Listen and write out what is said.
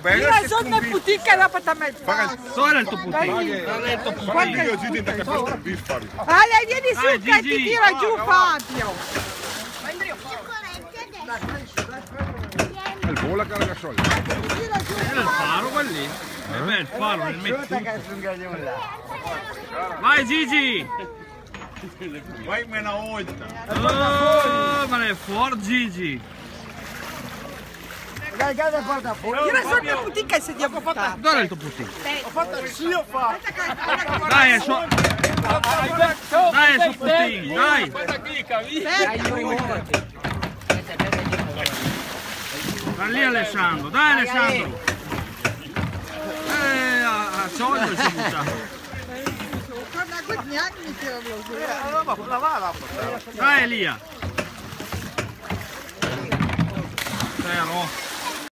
bello. Io sono il putin che dopo ti metto. Dove è il tuo putin? Ale, vieni su che ti tira giù Fabio. Il volo che scioglie. È il faro quello lì. Beh, il faro nel mezzo. Vai Gigi! Vai una volta. Oh, ma è fuori Gigi! Io sono il putin che si devo fare. Dove è il tuo putin? Ho fatto sì, ho fatto. Dai, è suo... Dai, è suo putin, dai! Va lì Alessandro, dai Alessandro! A solito si butta. Dai Elia! Però.